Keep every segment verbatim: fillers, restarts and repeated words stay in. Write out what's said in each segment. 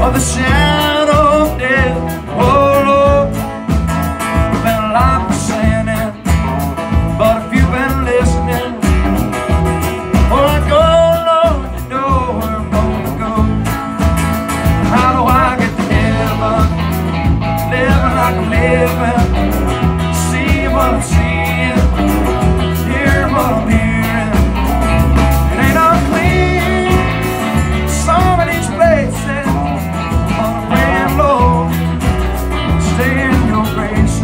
of the shadow of death. Oh Lord, we've been like sinning, but if you've been listening, before I go, Lord, you know where I'm gonna go. How do I get to heaven? Living like I'm living, see what I'm seeing, hear what I'm hearing. It ain't unclean, some of these places, but I'm praying, Lord, stay in your grace.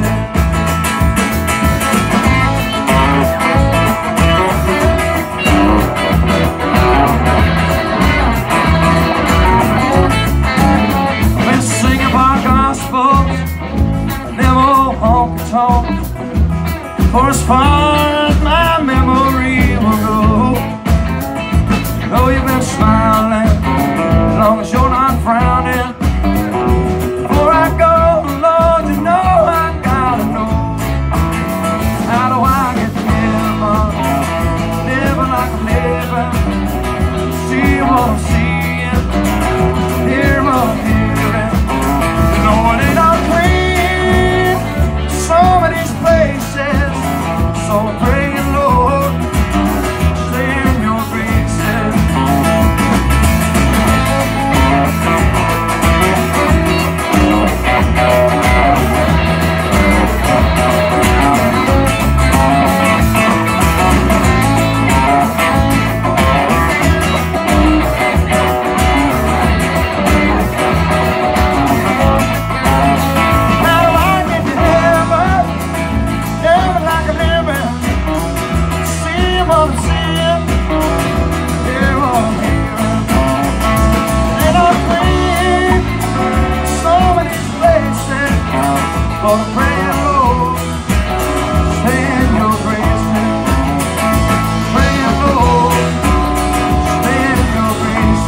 I've been singing my gospels, them old honky tonks, for as far as my memory will go. Oh, you've been smiling, as long as you're not frowning. Before I go, Lord, you know I gotta know, how do I get to heaven? Living like I'm living, see what I'm seeing, hear what I'm hearing. Lord, it ain't unclean, some of these places, so I'm praying, Lord, stay in your graces. For the praying, Lord, stay in your grace. Praying, Lord, stay in your grace.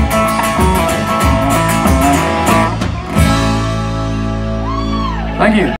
Thank you.